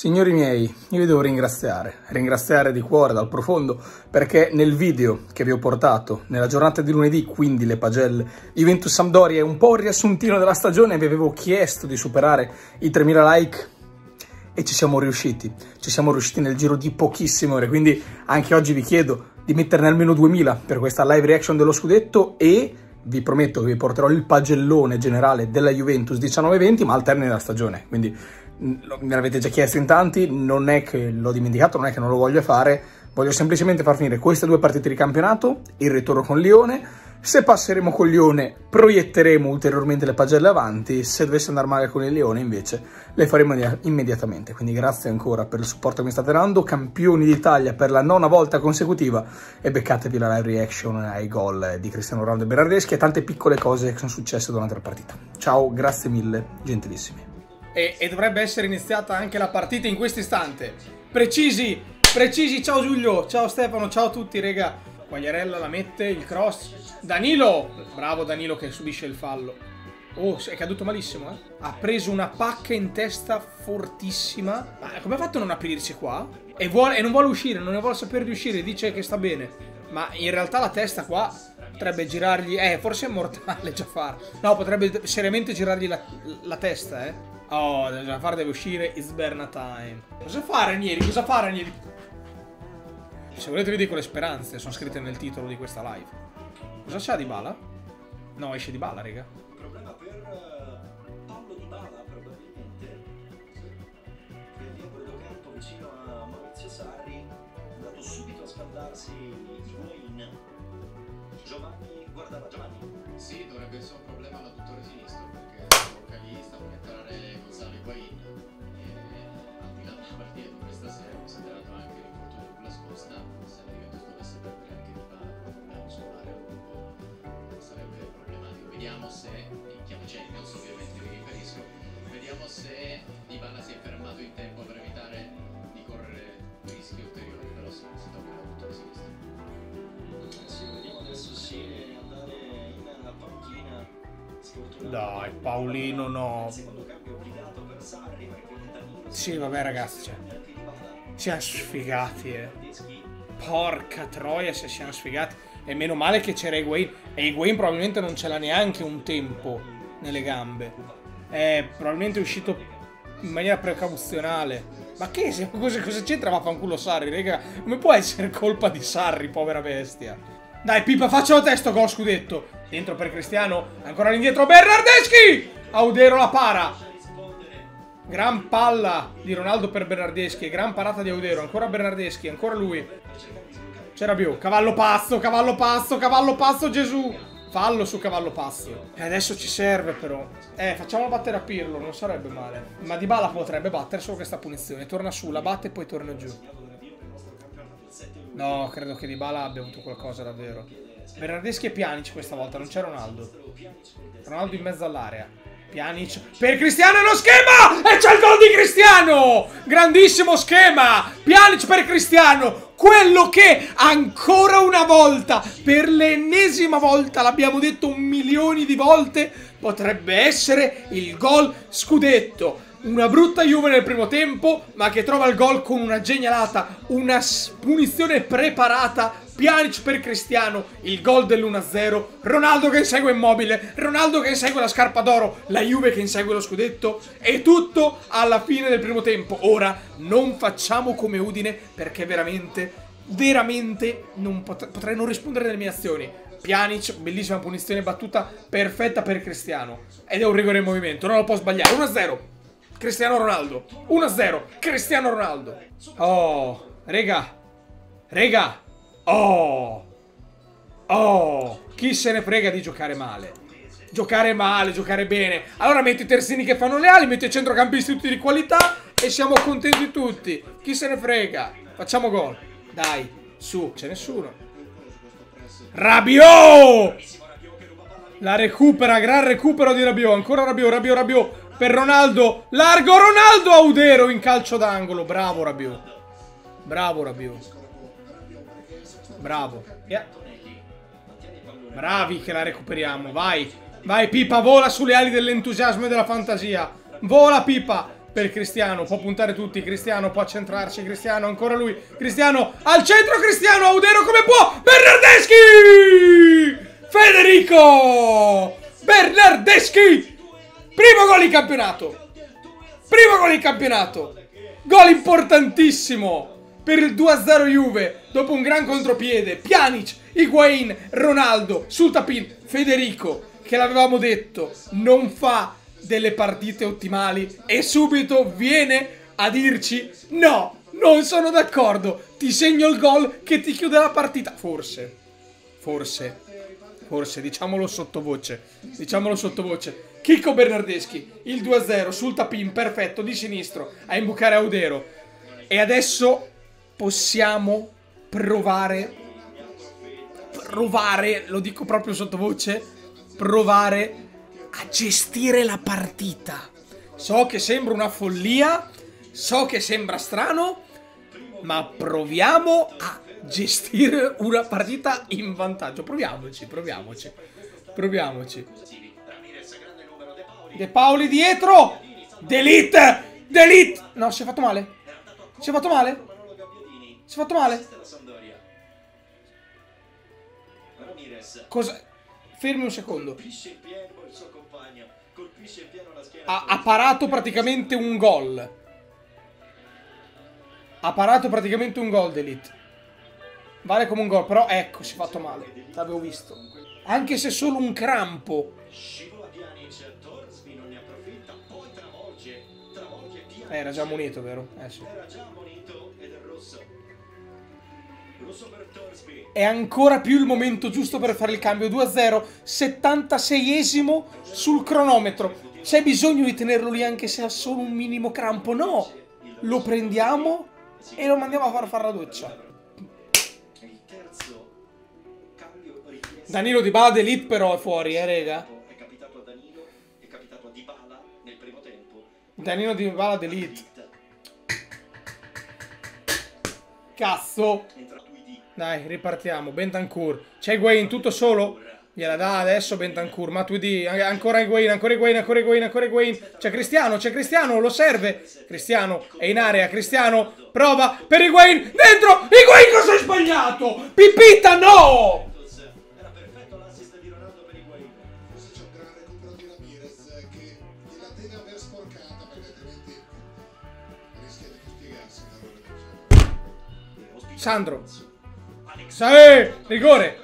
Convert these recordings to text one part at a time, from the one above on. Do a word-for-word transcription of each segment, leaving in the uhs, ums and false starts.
Signori miei, io vi devo ringraziare, ringraziare di cuore, dal profondo, perché nel video che vi ho portato nella giornata di lunedì, quindi le pagelle Juventus-Sampdoria, è un po' il riassuntino della stagione, vi avevo chiesto di superare i tremila like e ci siamo riusciti, ci siamo riusciti nel giro di pochissime ore, quindi anche oggi vi chiedo di metterne almeno duemila per questa live reaction dello scudetto e vi prometto che vi porterò il pagellone generale della Juventus diciannove venti, ma al termine della stagione, quindi me l'avete già chiesto in tanti, non è che l'ho dimenticato, non è che non lo voglio fare, voglio semplicemente far finire queste due partite di campionato, il ritorno con Lione. Se passeremo con Lione proietteremo ulteriormente le pagelle avanti, se dovesse andare male con il Lione invece le faremo immediatamente. Quindi grazie ancora per il supporto che mi state dando, campioni d'Italia per la nona volta consecutiva, e beccatevi la live reaction ai gol di Cristiano Ronaldo e Bernardeschi e tante piccole cose che sono successe durante la partita. Ciao, grazie mille, gentilissimi. E, e dovrebbe essere iniziata anche la partita in questo istante. Precisi, precisi, ciao Giulio, ciao Stefano, ciao a tutti, rega. Quagliarella la mette, il cross. Danilo, bravo Danilo che subisce il fallo. Oh, è caduto malissimo, eh. Ha preso una pacca in testa fortissima. Ma come ha fatto a non aprirsi qua? E, vuole, e non vuole uscire, non ne vuole sapere di uscire, dice che sta bene. Ma in realtà la testa qua potrebbe girargli... Eh, forse è mortale già fare. No, potrebbe seriamente girargli la, la testa, eh. Oh, Gianfar deve uscire, it's Berna time. Cosa fa Ranieri? Cosa fa Ranieri? Se volete vi dico le speranze, sono scritte nel titolo di questa live. Cosa c'ha Dybala? No, esce Dybala, raga. Un problema per uh, Paolo Dybala, probabilmente. Quindi io quello che ero vicino a Maurizio Sarri è andato subito a scaldarsi Higuain. Giovanni, guardava Giovanni. Sì, dovrebbe essere un problema all'adduttore sinistro, perché vocalista vuole entrare Gonzalo Higuain. E al di là della partita di questa sera, considerato anche l'infortunio sulla scosta, se la Juventus dovesse perdere anche Dybala per un problema muscolare a lungo, sarebbe problematico. Vediamo se, in chiave Champions ovviamente mi riferisco, vediamo se Dybala si è fermato in tempo per evitare di correre rischi ulteriori, però si, si tocca l'adduttore sinistro. Sì, vediamo adesso sì andare in panchina. Dai, Paolino no. Secondo cambio obbligato per Sarri perché Danilo. Sì, vabbè ragazzi, cioè, siamo sfigati, eh. Porca troia se siamo sfigati. E meno male che c'era Higuain. E Higuain probabilmente non ce l'ha neanche un tempo nelle gambe. È probabilmente uscito in maniera precauzionale. Ma che cosa, cosa c'entra vaffanculo Sarri, raga? Come può essere colpa di Sarri, povera bestia? Dai Pippa, faccio lo testo, gol scudetto. Dentro per Cristiano, ancora all'indietro Bernardeschi! Audero la para. Gran palla di Ronaldo per Bernardeschi, gran parata di Audero, ancora Bernardeschi, ancora lui. C'era più, cavallo pazzo, cavallo pazzo, cavallo pazzo Gesù. Fallo su cavallo pazzo. E adesso ci serve però. Eh, facciamolo battere a Pirlo, non sarebbe male. Ma Dybala potrebbe battere solo questa punizione. Torna su, la batte e poi torna giù. No, credo che Dybala abbia avuto qualcosa davvero. Bernardeschi e Pjanic questa volta, non c'è Ronaldo. Ronaldo in mezzo all'area. Pjanic per Cristiano, è lo schema! E c'è il gol di Cristiano! Grandissimo schema! Pjanic per Cristiano! Quello che ancora una volta, per l'ennesima volta, l'abbiamo detto un milione di volte, potrebbe essere il gol scudetto. Una brutta Juve nel primo tempo, ma che trova il gol con una genialata, una punizione preparata. Pjanic per Cristiano, il gol dell'uno a zero. Ronaldo che insegue Immobile, Ronaldo che insegue la scarpa d'oro, la Juve che insegue lo scudetto. E tutto alla fine del primo tempo. Ora non facciamo come Udine, perché veramente, veramente non pot potrei non rispondere delle mie azioni. Pjanic, bellissima punizione battuta, perfetta per Cristiano. Ed è un rigore in movimento, non lo può sbagliare. uno a zero. Cristiano Ronaldo. uno a zero. Cristiano Ronaldo. Oh, rega. Rega. Oh. Oh. Chi se ne frega di giocare male? Giocare male, giocare bene. Allora metti i terzini che fanno le ali, metti i centrocampisti tutti di qualità e siamo contenti tutti. Chi se ne frega? Facciamo gol. Dai, su, c'è nessuno. Rabiot! La recupera, gran recupero di Rabiot. Ancora Rabiot, Rabiot, Rabiot. Per Ronaldo, largo Ronaldo, Audero in calcio d'angolo. Bravo Rabiot. Bravo Rabiot. Bravo. Yeah. Bravi che la recuperiamo. Vai. Vai Pippa, vola sulle ali dell'entusiasmo e della fantasia. Vola Pippa. per Cristiano, può puntare tutti, Cristiano può centrarsi, Cristiano, ancora lui, Cristiano al centro, Cristiano, Audero come può, Bernardeschi! Federico! Bernardeschi! Primo gol in campionato! Primo gol in campionato! Gol importantissimo per il due a zero Juve, dopo un gran contropiede, Pjanic, Higuain, Ronaldo, sul tapin, Federico, che l'avevamo detto, non fa delle partite ottimali e subito viene a dirci no, non sono d'accordo, ti segno il gol che ti chiude la partita. Forse, forse, forse, diciamolo sottovoce, diciamolo sottovoce. Chicco Bernardeschi, il due a zero sul tapin, perfetto, di sinistro, a imbucare Audero. E adesso possiamo provare, provare, lo dico proprio sottovoce, provare a gestire la partita. So che sembra una follia, so che sembra strano, ma proviamo a gestire una partita in vantaggio. Proviamoci, proviamoci, proviamoci. De Paoli dietro, D'Elite, D'Elite. No, si è fatto male, si è fatto male, si è fatto male. Cosa? Fermi un secondo. Ha, ha parato praticamente un gol. Ha parato praticamente un gol D'Elite. Vale come un gol, però ecco, si è fatto male. L'avevo visto. Anche se solo un crampo. Eh, era già munito, vero? Eh sì. È ancora più il momento giusto per fare il cambio. Due a zero, settantaseiesimo sul cronometro. C'è bisogno di tenerlo lì anche se ha solo un minimo crampo? No, lo prendiamo e lo mandiamo a far fare la doccia. Danilo Dybala D'Elite però è fuori, eh rega. Danilo Dybala D'Elite. Cazzo. Dai, ripartiamo. Bentancur. C'è Higuain, tutto solo? Gliela dà adesso Bentancur. Matuidi. Ancora Higuain, ancora Higuain, ancora Higuain, ancora Higuain. C'è Cristiano, c'è Cristiano, lo serve. Cristiano è in area. Cristiano prova per Higuain. Dentro. Higuain, cosa hai sbagliato? Pipita, no! Era perfetto l'assist di Ronaldo per Higuain. Forse c'è un gran recupero di Ramirez che gliela deve aver sporcata perché altrimenti rischia di spiegarsi una roba del genere. Sandro. Sì, rigore.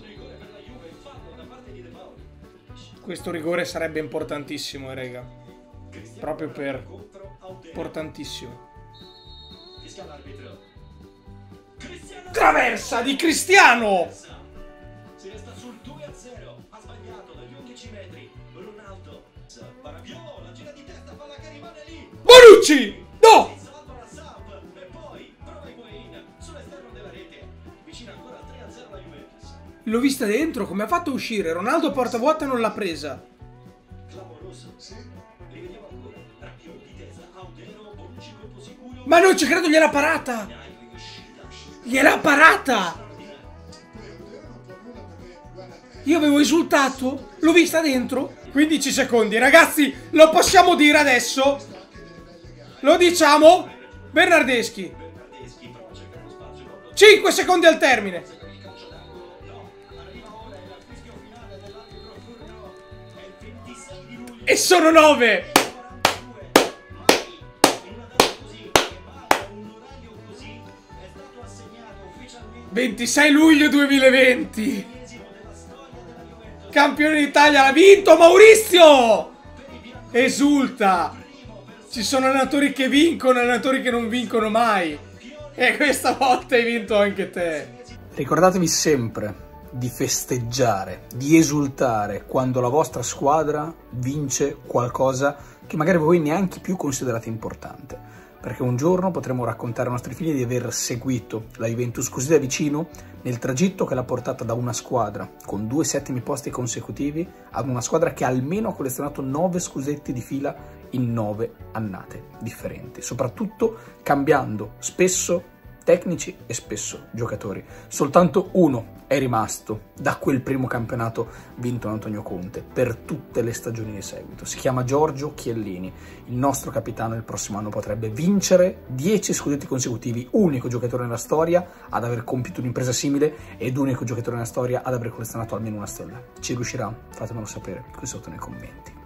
Questo rigore sarebbe importantissimo, eh, raga. Proprio per... importantissimo. Traversa di Cristiano! Si resta sul due a zero. Ha sbagliato dagli undici metri. Ronaldo. Rabiot, la gira di testa, palla che rimane lì. Bonucci! No! Salva la Samp. E poi prova Higuain sull'esterno della rete. Vicina ancora al tre a zero la Juventus. L'ho vista dentro, come ha fatto a uscire? Ronaldo porta vuota e non l'ha presa. Clamoroso. Sì. Rivediamo ancora. Rabiot di testa. Audero, Bonucci colpo sicuro. Ma non ci credo, gliel'ha parata! Gliel'ha parata! Io avevo esultato, l'ho vista dentro. quindici secondi, ragazzi, lo possiamo dire adesso? Lo diciamo? Bernardeschi. cinque secondi al termine. E sono nove. ventisei luglio duemilaventi. Campione d'Italia, l'ha vinto Maurizio! Esulta! Ci sono allenatori che vincono e allenatori che non vincono mai. E questa volta hai vinto anche te. Ricordatevi sempre di festeggiare, di esultare quando la vostra squadra vince qualcosa che magari voi neanche più considerate importante. Perché un giorno potremo raccontare ai nostri figli di aver seguito la Juventus così da vicino nel tragitto che l'ha portata da una squadra con due settimi posti consecutivi ad una squadra che almeno ha collezionato nove scudetti di fila in nove annate differenti, soprattutto cambiando spesso tecnici e spesso giocatori. Soltanto uno è rimasto da quel primo campionato vinto da Antonio Conte per tutte le stagioni di seguito. Si chiama Giorgio Chiellini, il nostro capitano. Il prossimo anno potrebbe vincere dieci scudetti consecutivi, unico giocatore nella storia ad aver compiuto un'impresa simile ed unico giocatore nella storia ad aver collezionato almeno una stella. Ci riuscirà? Fatemelo sapere qui sotto nei commenti.